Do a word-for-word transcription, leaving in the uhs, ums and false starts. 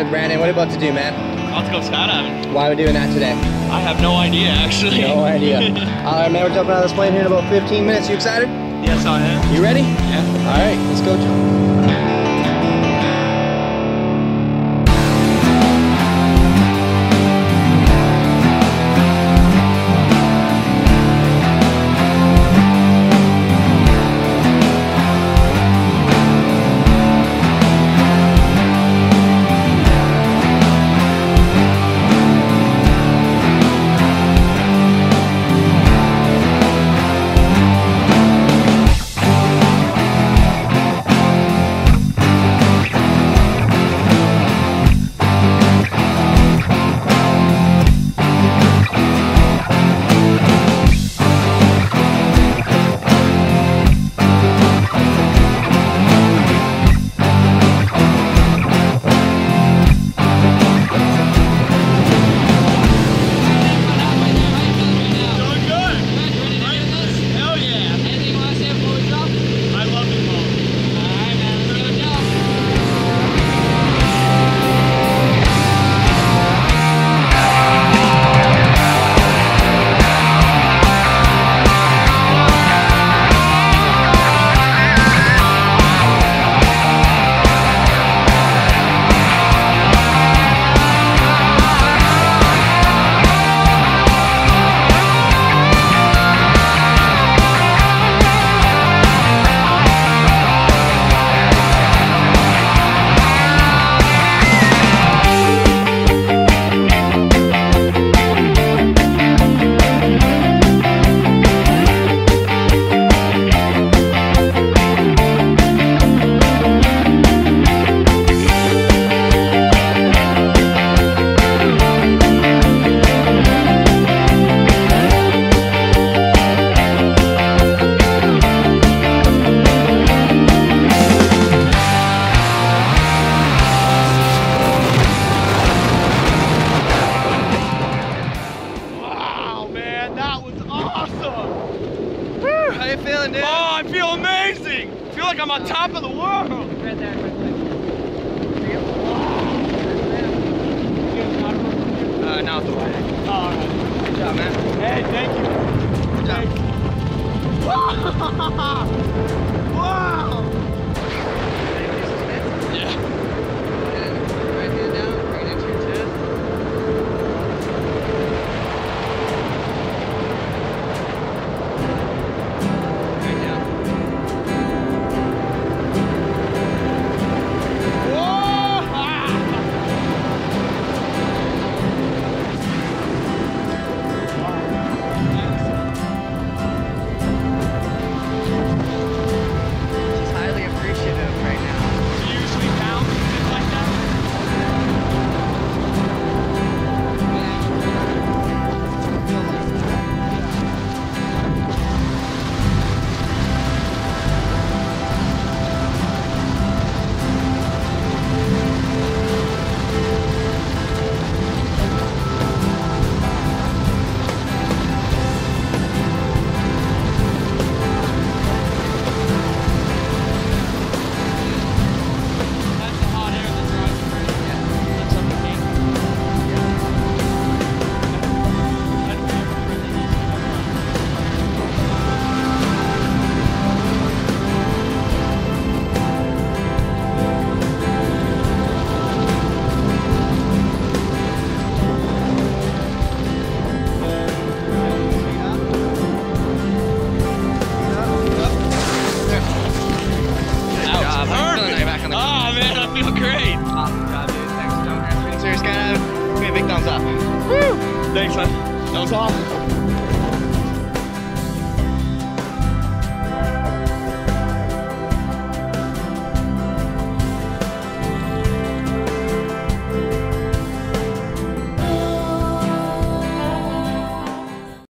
good. Brandon, what are you about to do, man? Let's go skydiving. Why are we doing that today? I have no idea, actually. No idea. Alright, man, we're jumping out of this plane here in about fifteen minutes. You excited? Yes, I am. You ready? Yeah. Alright, let's go jump. How you feeling, dude? Oh, I feel amazing! I feel like I'm on top of the world! Right there, right there. Uh, now it's the way. Oh, all right. Good job, man. Hey, thank you. Good job. Wow! Yeah. Right hand down, bring it into your chest. Right down. She's highly appreciative right now. Do you usually pound things like that? That's the hot air that drives the brain. That's suffocating. Job. How you feeling now you're back on the Oh man, I feel great. Awesome job, dude. Thanks for jumping. Serious skydiving. Give me a big thumbs up. Thanks, man. That was awesome.